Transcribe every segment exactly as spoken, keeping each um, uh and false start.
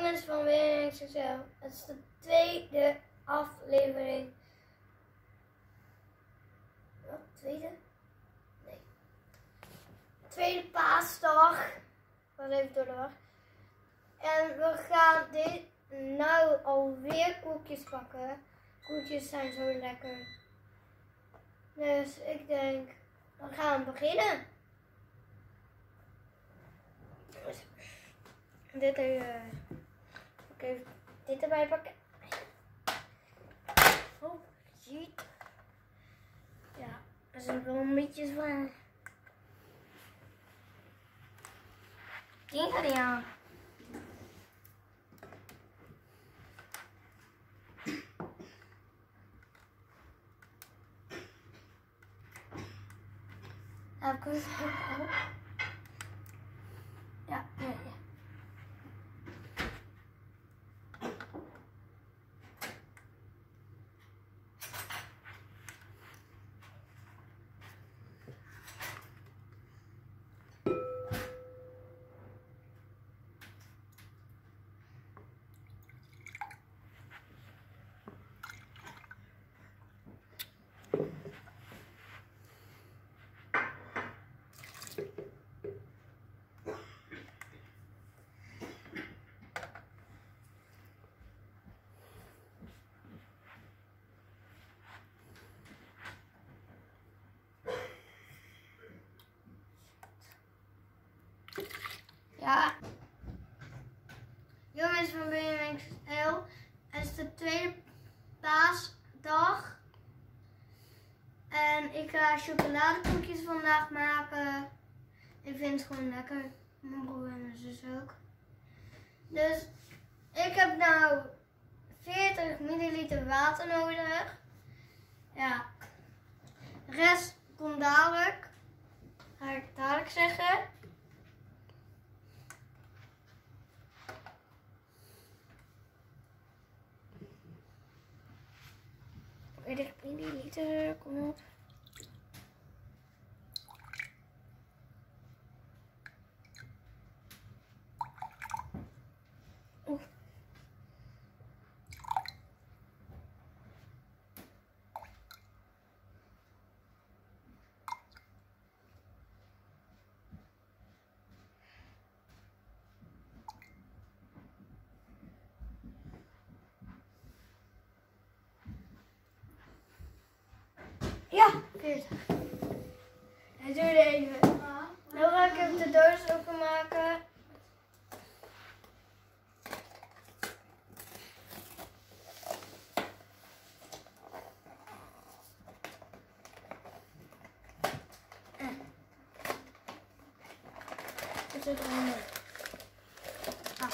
Jongens van W N X X L, het is de tweede aflevering. Wat? Tweede? Nee. Tweede paasdag. Ik was even door de war. En we gaan dit nou alweer koekjes pakken. Koekjes zijn zo lekker. Dus ik denk, we gaan beginnen. Dit er, uh, ik even dit erbij pakken. Oh, ziet. Ja, dat is ook wel een beetje zwaar. Die gaat niet aan. Ja, ik het ook. Ja, ja, ja. Ja, jongens van W N X X L, het is de tweede paasdag en ik ga chocoladekoekjes vandaag maken. Ik vind het gewoon lekker, mijn broer en mijn zus ook. Dus ik heb nou veertig milliliter water nodig. Ja, de rest komt dadelijk, ga ik dadelijk zeggen. veertig milliliter, kom op. Oeh. Ja, veertig. Het duurde even. Nu ga ik even de doos openmaken. Er zit er een ah.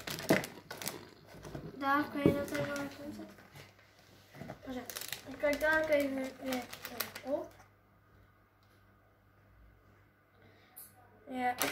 Daar kun je dat even aan zetten. Zo. Dan kan ik daar even weer op. Ja.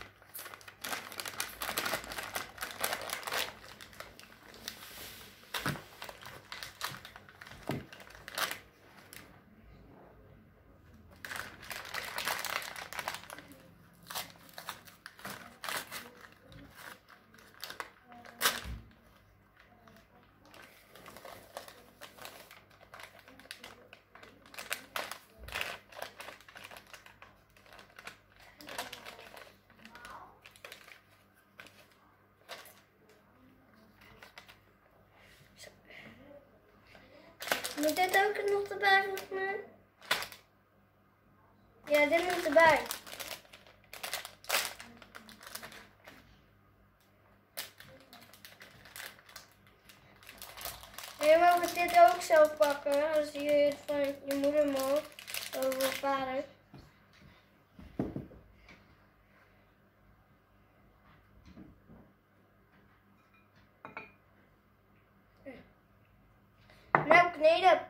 Moet dit ook nog erbij volgens mij? Ja, dit moet erbij. En je mag dit ook zelf pakken als je het van je moeder mag. Of van vader. Nou, kneden.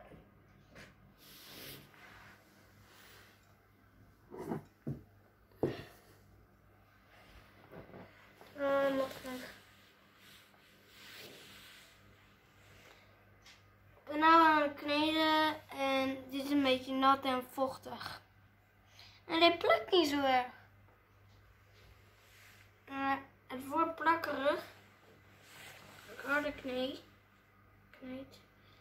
Uh, nog terug. Ik ben nu aan het kneden en dit is een beetje nat en vochtig. En dit plukt niet zo erg. Uh, het wordt plakkerig. harder kneed. kneedt.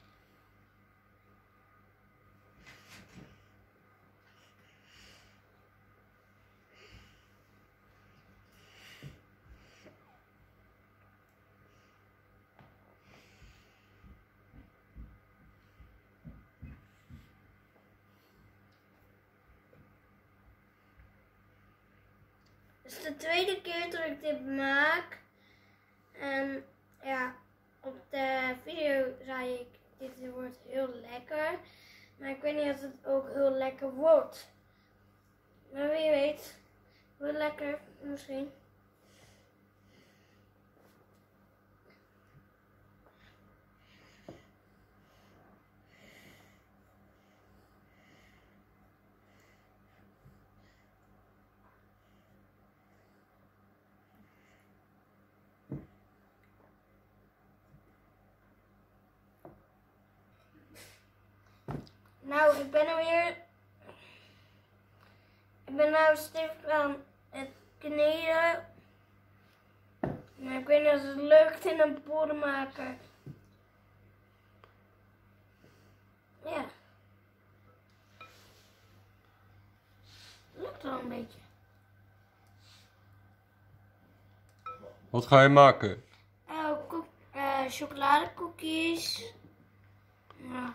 Het is de tweede keer dat ik dit maak. En ja, op de video zei ik, dit wordt heel lekker. Maar ik weet niet of het ook heel lekker wordt. Maar wie weet, wordt lekker misschien. Nou, ik ben er weer. Ik ben nou stift aan het kneden. Maar ik weet niet of het lukt in een bol maken. Ja. Lukt wel een beetje. Wat ga je maken? Oh, koek, uh, chocoladekoekjes. Ja.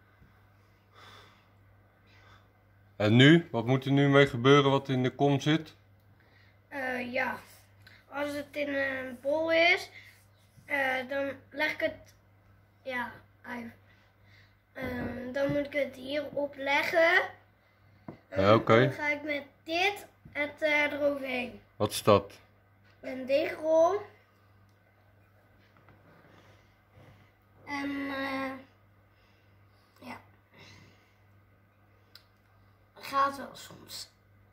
En nu? Wat moet er nu mee gebeuren wat in de kom zit? Uh, ja, als het in een bol is, uh, dan leg ik het, ja, uh, dan moet ik het hierop leggen. Ja, oké. Okay. Dan ga ik met dit het uh, eroverheen. Wat is dat? Een deegrol. En uh, ja, gaat wel soms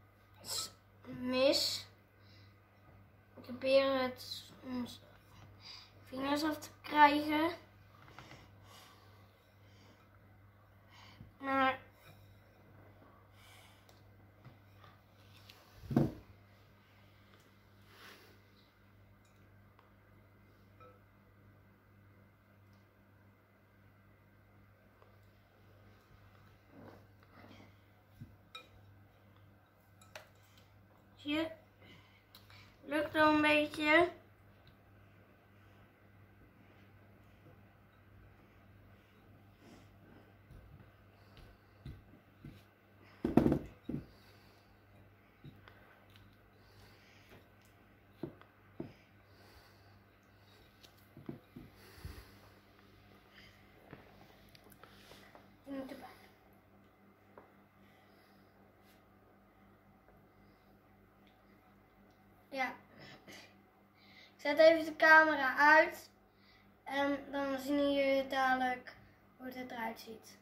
mis. Ik probeer het soms vingers af te krijgen. Maar je lukt wel een beetje. Die moet erbij. Ja. Ik zet even de camera uit en dan zien jullie dadelijk hoe het eruit ziet.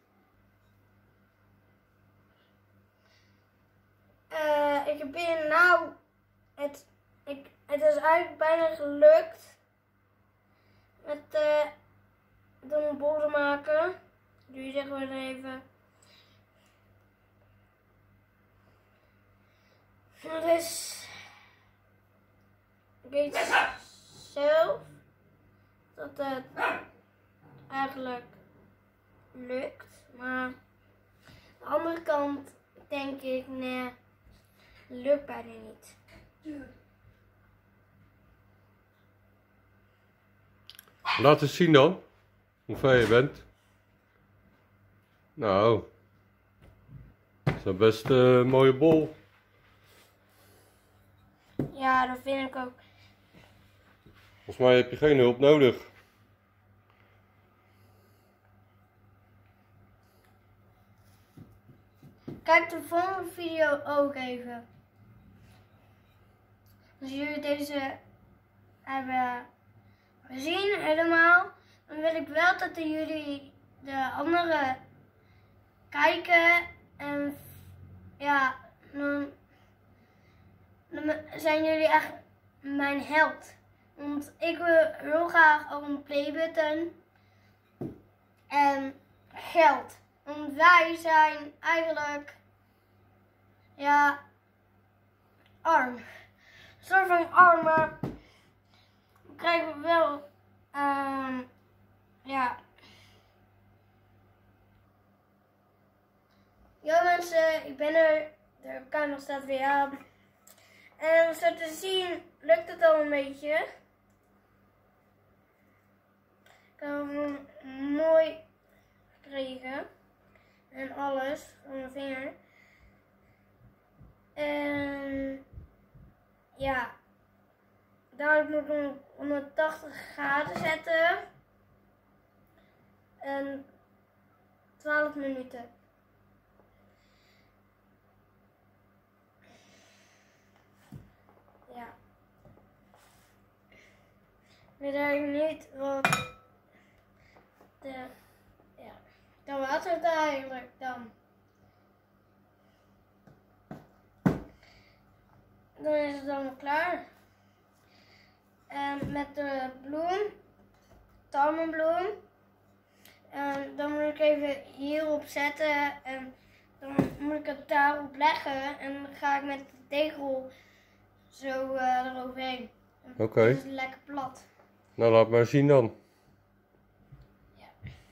Uh, ik heb hier nou, het, ik, het is eigenlijk bijna gelukt met uh, een bol te maken. Nu zeggen we er even. Het is ik weet zelf dat het eigenlijk lukt, maar aan de andere kant denk ik, nee, lukt bijna niet. Laat eens zien dan, hoe ver je bent. Nou, dat is een best een uh, mooie bol. Ja, dat vind ik ook. Volgens mij heb je geen hulp nodig. Kijk de volgende video ook even. Als jullie deze hebben gezien helemaal, dan wil ik wel dat jullie de andere kijken. En ja, dan, dan zijn jullie echt mijn held. Want ik wil heel graag ook een playbutton en geld. Want wij zijn eigenlijk, ja, arm. Een soort van arm, maar we krijgen wel Um, ja. Yo mensen, ik ben er. De camera staat weer aan. En zo te zien lukt het al een beetje. Ik heb hem mooi gekregen. En alles van mijn vinger. En ja. Daar moet ik hem op honderdtachtig graden zetten. En twaalf minuten. Ja. Ik weet eigenlijk niet wat de, ja, dan was het eigenlijk dan. Dan is het allemaal klaar. En met de bloem, tarwebloem. En dan moet ik even hierop zetten en dan moet ik het daarop leggen en dan ga ik met de tegel zo uh, eroverheen. Oké. Okay. Dan is het lekker plat. Nou, laat maar zien dan. Ja.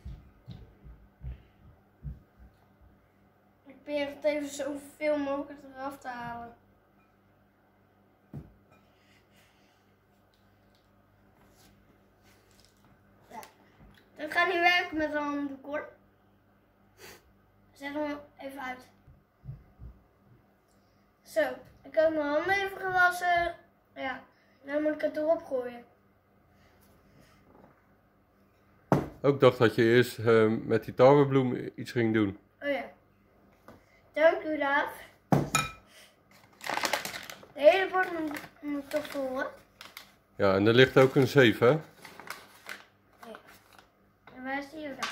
Ik probeer het even zoveel mogelijk eraf te halen. Ja. Dat gaat niet werken met een handdoek hoor. Zet hem even uit. Zo, ik heb mijn handen even gewassen. Ja, nu moet ik het erop gooien. Ook dacht dat je eerst uh, met die tarwebloem iets ging doen. Oh ja. Dank u, Daaf. De hele bord moet, moet toch vol, hè? Ja, en er ligt ook een zeef, hè? Ja. En waar is die ook dan?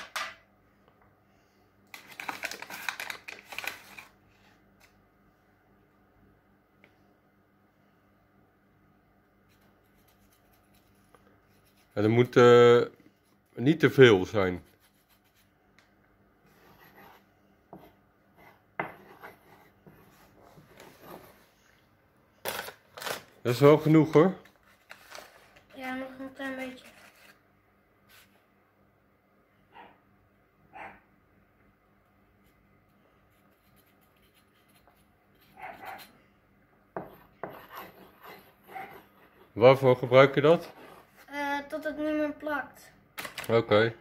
En er moet uh, niet te veel zijn. Dat is wel genoeg hoor. Ja, nog een klein beetje. Waarvoor gebruik je dat? Uh, tot het niet meer plakt. Oké. Okay.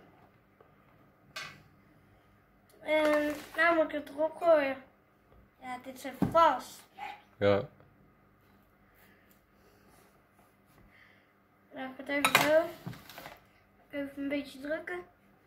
En nou moet ik het erop gooien. Ja, dit zit vast. Ja. Laat ik het even zo. Even een beetje drukken.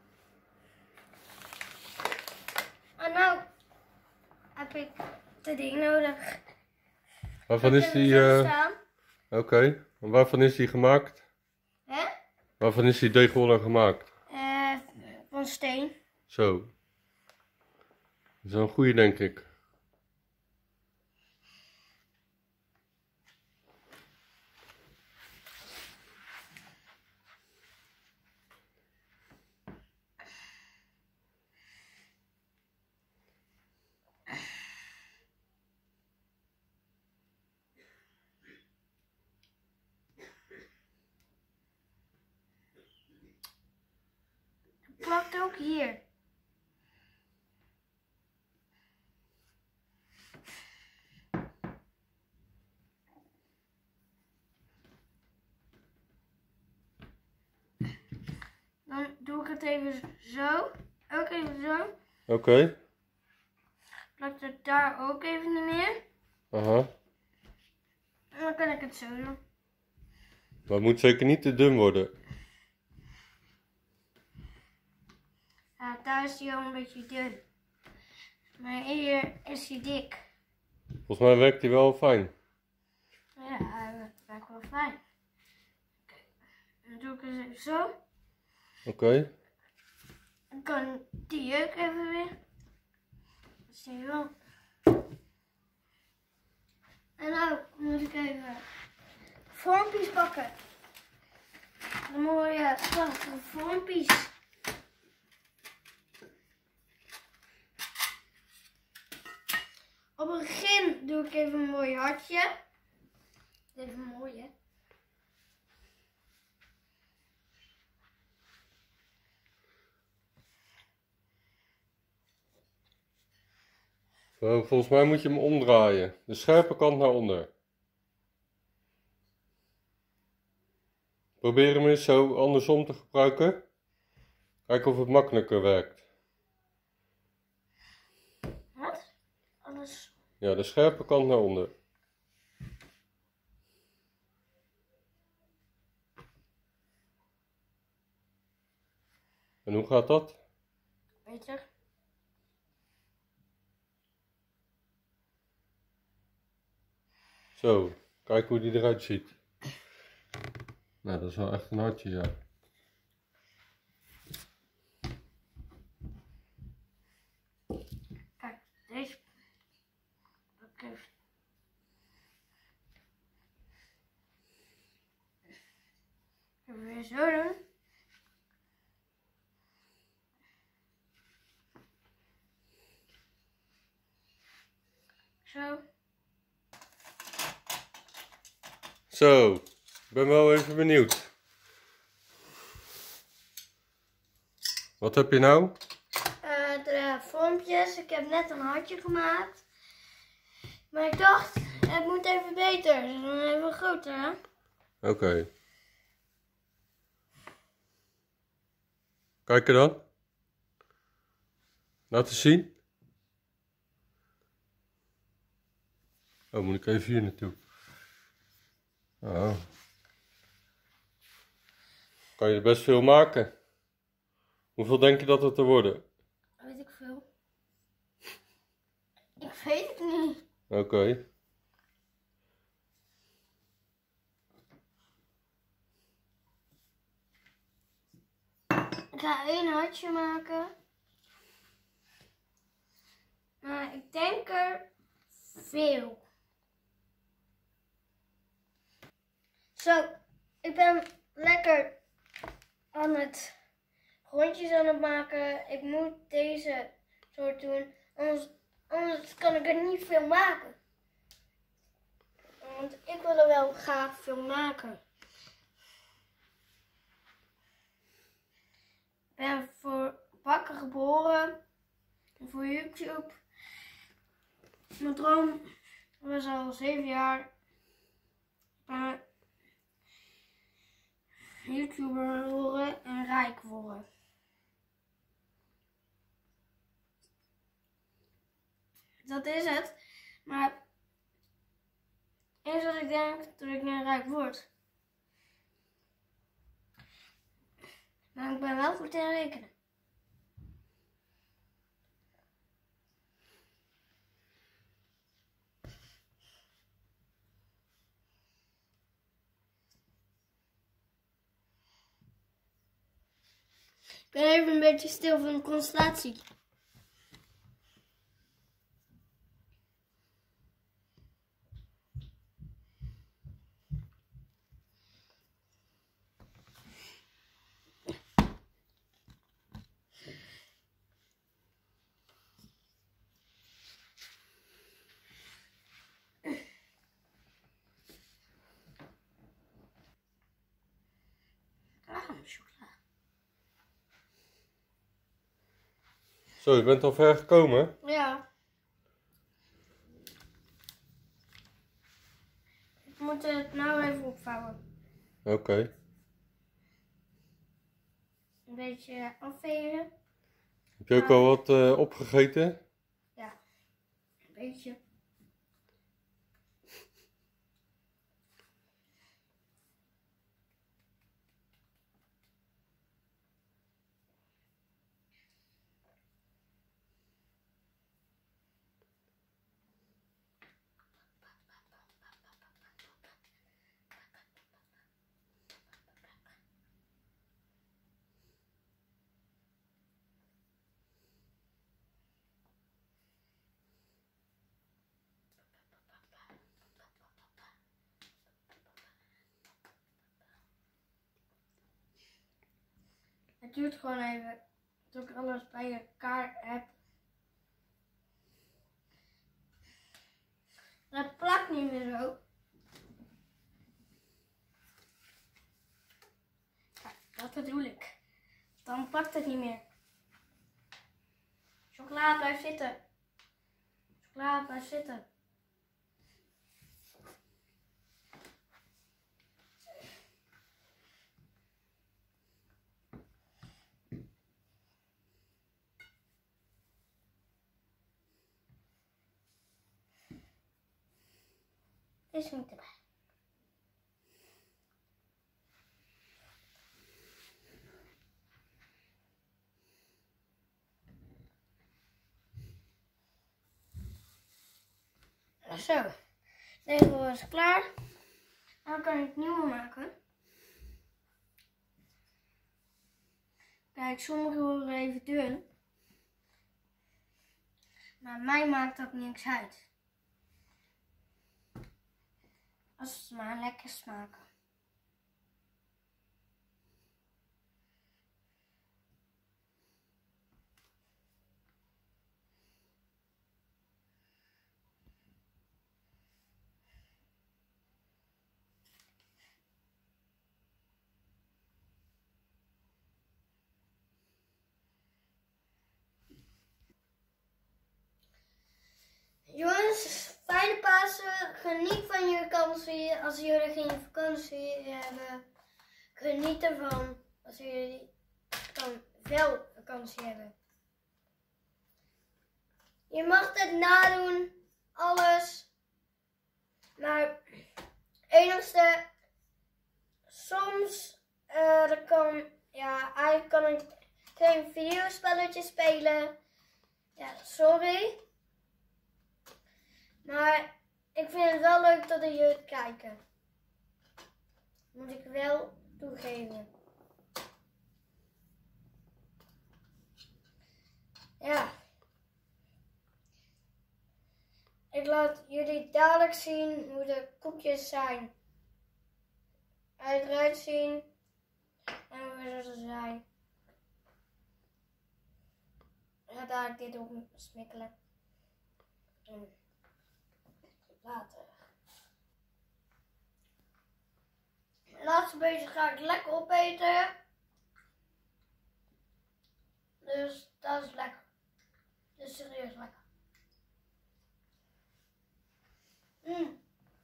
En nou heb ik dit ding nodig. Waarvan is die... Uh... Oké. Okay. Waarvan is die gemaakt? Hè? Waarvan is die deegroller gemaakt? Uh, van steen. Zo. Dat is wel een goede, denk ik. Het plakt ook hier. Dan doe ik het even zo. Ook even zo. Oké. Okay. Plakt het daar ook even niet meer. Aha. En dan kan ik het zo doen. Maar het moet zeker niet te dun worden. Ja, daar is hij al een beetje dun. Maar hier is hij dik. Volgens mij werkt hij wel fijn. Ja, hij werkt wel fijn. Kijk, dan doe ik het even zo. Oké. Okay. Dan kan die jeuk even weer. Dat zie je wel. En nou moet ik even vormpjes pakken. De mooie prachtige vormpjes. Op het begin doe ik even een mooi hartje. Even mooi hè. Vol- Volgens mij moet je hem omdraaien. De scherpe kant naar onder. Probeer hem eens zo andersom te gebruiken. Kijk of het makkelijker werkt. Wat? Alles. Ja, de scherpe kant naar onder. En hoe gaat dat? Beter. Zo, kijk hoe die eruit ziet. Nou, dat is wel echt een hartje, ja. Kijk, deze. Oké. Even weer zo doen. Zo. Zo, ik ben wel even benieuwd. Wat heb je nou? Uh, de vormpjes. Ik heb net een hartje gemaakt. Maar ik dacht, het moet even beter. Dus dan even groter, hè? Oké. Okay. Kijk er dan. Laat eens zien. Oh, moet ik even hier naartoe. Oh. Kan je er best veel maken. Hoeveel denk je dat het er worden? Weet ik veel. Ik weet het niet. Oké. Okay. Ik ga één hartje maken. Maar ik denk er veel. Zo, ik ben lekker aan het rondjes aan het maken. Ik moet deze soort doen, anders, anders kan ik er niet veel maken. Want ik wil er wel graag veel maken. Ik ben voor bakken geboren, voor YouTube. Mijn droom was al zeven jaar. Uh, YouTuber worden en rijk worden. Dat is het. Maar eerst wat ik denk dat ik nu rijk word. Maar ik ben wel goed in rekenen. Ik ben even een beetje stil van de concentratie. Ah, chocola. Zo, je bent al ver gekomen? Ja. Ik moet het nou even opvouwen. Oké. Okay. Een beetje afvegen. Heb je ook al wat uh, opgegeten? Ja, een beetje. Het duurt gewoon even tot ik alles bij elkaar heb. Het plakt niet meer zo. Kijk, dat bedoel ik. Dan plakt het niet meer. Chocola blijft zitten. Klaar, blijf zitten. Is niet erbij. Zo, deze was klaar. Dan kan ik nieuwe maken. Kijk, sommige worden even dun. Maar mij maakt dat niks uit. Als ze maar lekker smaken. Jongens, fijne Pasen. Geniet van je vakantie. Als jullie geen vakantie hebben, geniet ervan. Als jullie dan wel vakantie hebben. Je mag het nadoen, alles. Maar het enigste, soms uh, dat kan, ja, eigenlijk kan ik geen videospelletje spelen. Ja, sorry. Maar ik vind het wel leuk dat jullie het kijken. Moet ik wel toegeven. Ja. Ik laat jullie dadelijk zien hoe de koekjes zijn. Eruit zien. En hoe ze zijn. Ik ga dadelijk dit ook smikkelen. En later. Het laatste beetje ga ik lekker opeten. Dus dat is lekker. Dat is serieus lekker. Mm.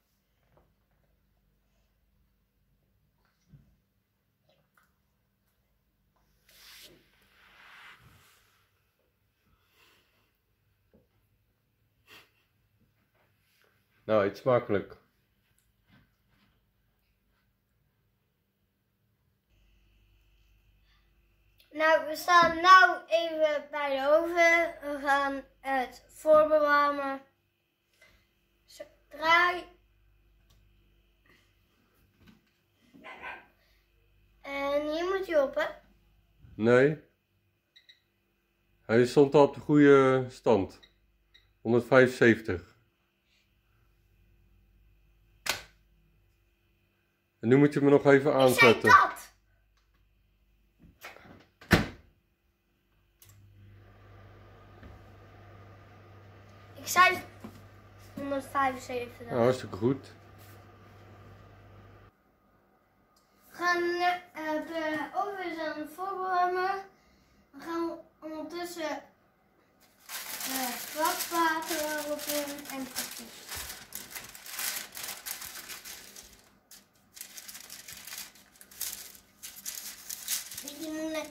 Nou, eet smakelijk. Nou, we staan nu even bij de oven. We gaan het voorbewarmen. Zo, draai. En hier moet je op, hè? Nee. Hij stond al op de goede stand. honderdvijfenzeventig. En nu moet je me nog even aanzetten. Ik zei dat! Ik zei honderdvijfenzeventig. Nou, hartstikke goed. We gaan uh, de oven aan het voorwarmen. We gaan ondertussen uh, kwakwater erop doen en pakjes. Beetje moeilijk.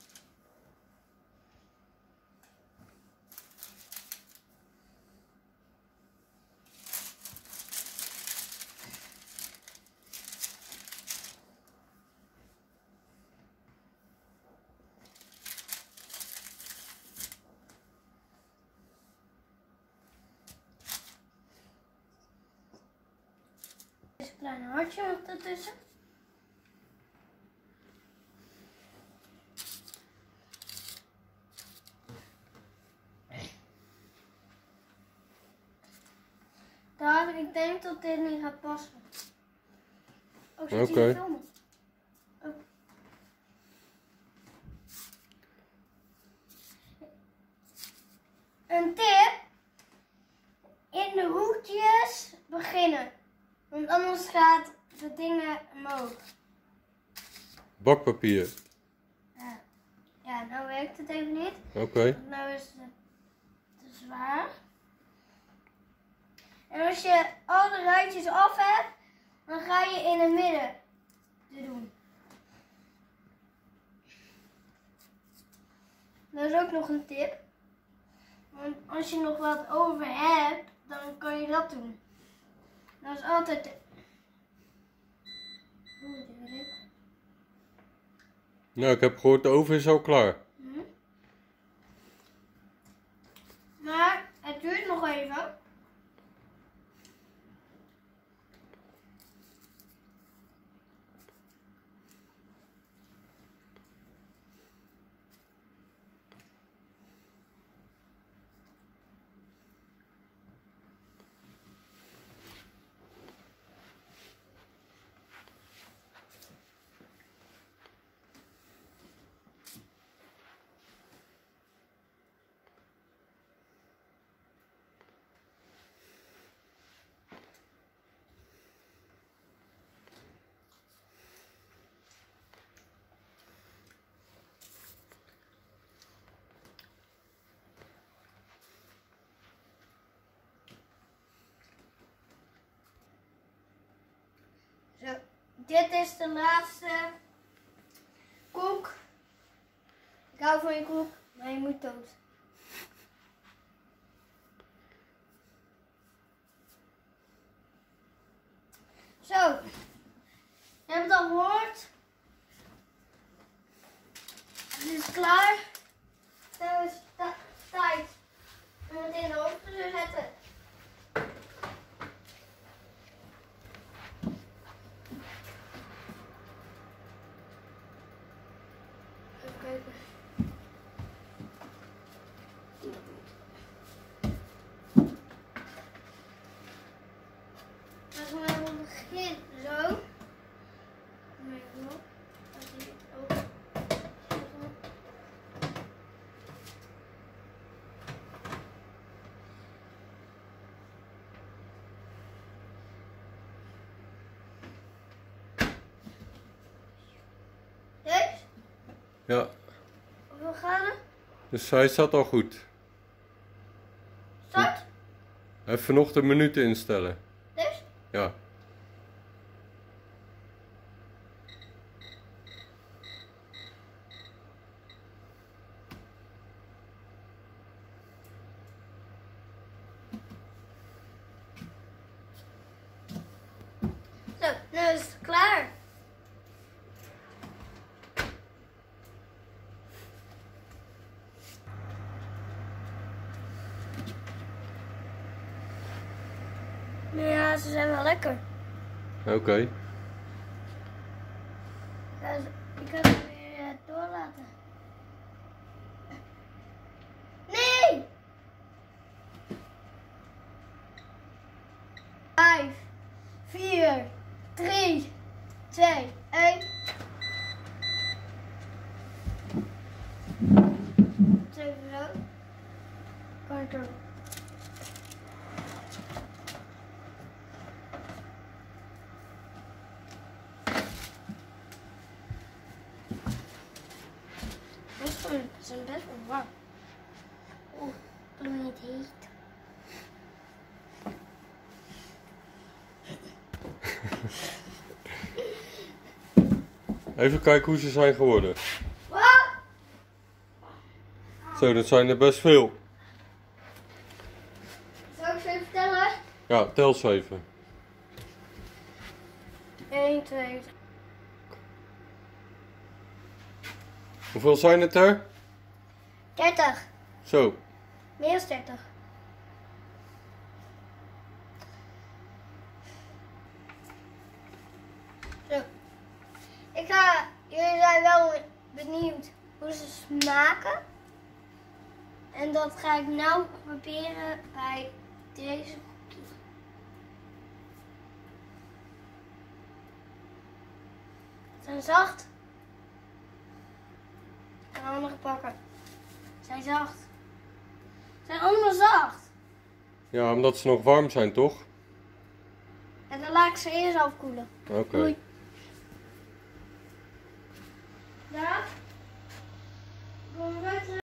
Een klein hartje ertussen. Daar, ik denk dat dit niet gaat passen. Oh, zit Oké. hier te filmen? Oh. Een tip. In de hoekjes beginnen. Want anders gaat de dingen omhoog. Bakpapier. Ja, ja nou werkt het even niet. Oké. Want nou is het te zwaar. En als je al de ruitjes af hebt, dan ga je in het midden te doen. Dat is ook nog een tip. Want als je nog wat over hebt, dan kan je dat doen. Dat is altijd... Oeh, die wil ik. Nou, ik heb gehoord, de oven is al klaar. Hm. Maar het duurt nog even. Zo, dit is de laatste koek. Ik hou van je koek, maar je moet dood. Zo, je hebt het al gehoord. Het is klaar. Nou is het tijd om het in de oven te zetten. Kijken. Als we even beginnen, zo. Deze? Ja, Hoeveel graden? dus hij staat al goed. Start? Even nog de minuten instellen. Deze? Ja. Zo, nu is het klaar. Ja, ze zijn wel lekker. Oké. Okay. Ja, ik ga ze weer uh, doorlaten. Nee! Vijf, vier, drie, twee, één. Even zo. Kan ik er. Ze zijn best wel warm. Oeh, ik ben niet heet. Even kijken hoe ze zijn geworden. Wat? Zo, dat zijn er best veel. Zal ik ze even vertellen? Ja, tel ze even. één, twee, Hoeveel zijn het er? dertig. Zo. Meer dan dertig. Zo. Ik ga, jullie zijn wel benieuwd hoe ze smaken. En dat ga ik nou proberen bij deze koekjes. Ze zijn zacht. Ik ga andere pakken. Ze zijn zacht. Ze zijn allemaal zacht. Ja, omdat ze nog warm zijn, toch? En dan laat ik ze eerst afkoelen. Oké. Doei.